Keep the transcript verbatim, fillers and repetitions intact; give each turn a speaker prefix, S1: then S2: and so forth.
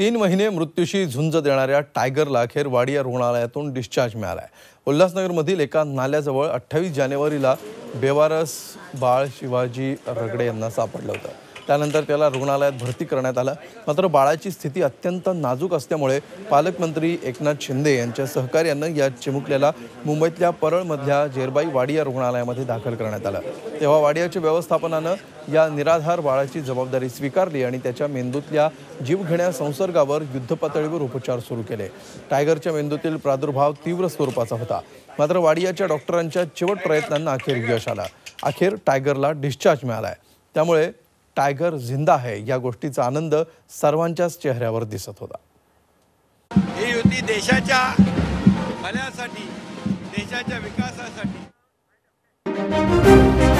S1: तीन महिने मृत्यूशी झुंज देणाऱ्या टायगरला अखेर वाडिया रुग्णालयातून डिस्चार्ज मिळाला आहे। उल्हासनगरमधील एका नाल्याजवळ अठ्ठावीस जानेवारीला बेवारस बाळ शिवाजी रगडे यांना सापडलं होतं। त्यानंतर त्याला रुग्णालयात भरती करण्यात आलं। मात्र बाळाची स्थिती अत्यंत नाजूक असल्यामुळे पालकमंत्री एकनाथ शिंदे यांच्या सहकार्याने या चिमुकल्याला मुंबईतल्या परळमधल्या जेरबाई वाडिया रुग्णालयामध्ये दाखल करण्यात आलं। तेव्हा वाडियाच्या व्यवस्थापनाने या निराधार बाळाची जबाबदारी स्वीकारली आणि त्याच्या मेंदूतल्या जीवघेण्या संसर्गावर युद्धपातळीवर उपचार सुरू केले। टायगरच्या मेंदूतील प्रादुर्भाव तीव्र स्वरूपाचा होता। मात्र वाडियाच्या डॉक्टरांच्या चिवट प्रयत्नांना अखेर यश आलं। अखेर टायगरला डिस्चार्ज मिळालाय। त्यामुळे टायगर जिंदा आहे या गोष्टीचा आनंद सर्वांच्याच चेहऱ्यावर दिसत होता।
S2: ही युती देशाच्या भल्यासाठी, देशाच्या विकासासाठी